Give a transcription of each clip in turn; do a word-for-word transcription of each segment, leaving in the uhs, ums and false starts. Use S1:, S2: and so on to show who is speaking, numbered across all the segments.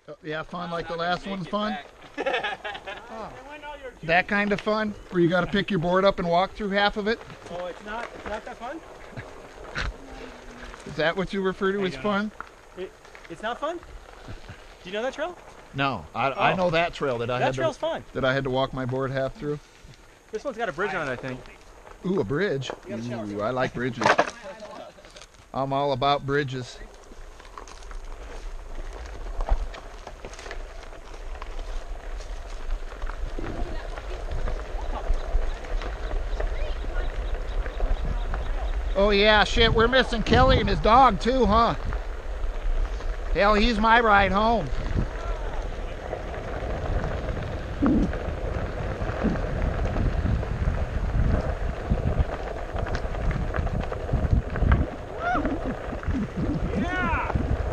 S1: Oh, yeah, fun like the last one's fun?
S2: Oh.
S1: That kind of fun? Where you got to pick your board up and walk through half of it?
S2: Oh, it's not, it's not that fun?
S1: Is that what you refer to as fun?
S2: It, it's not fun? Do you know that trail?
S1: No, I,
S2: oh.
S1: I know that trail that I
S2: that
S1: had
S2: trail's
S1: to,
S2: fun.
S1: that I had to walk my board half through.
S2: This one's got a bridge on it, I think.
S1: Ooh, a bridge. Ooh, I like bridges. I'm all about bridges. Oh yeah, shit, we're missing Kelly and his dog too, huh? Hell, he's my ride home.
S2: Yeah!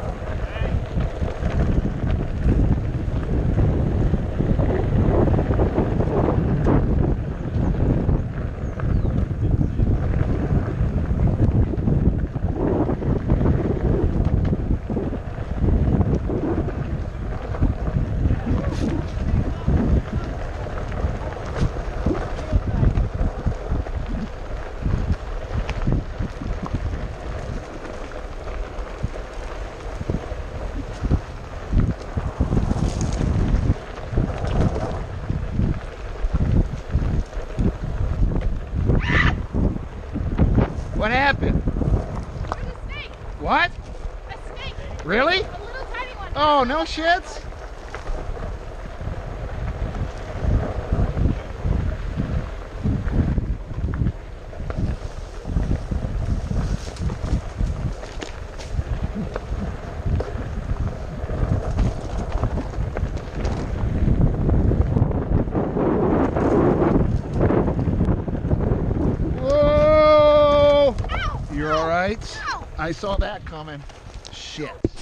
S1: What happened?
S3: There's a snake.
S1: What?
S3: A snake.
S1: Really?
S3: A little tiny one.
S1: Oh, no shits? Whoa!
S3: Ow!
S1: You're all right?
S3: Ow!
S1: I saw that coming. Shit.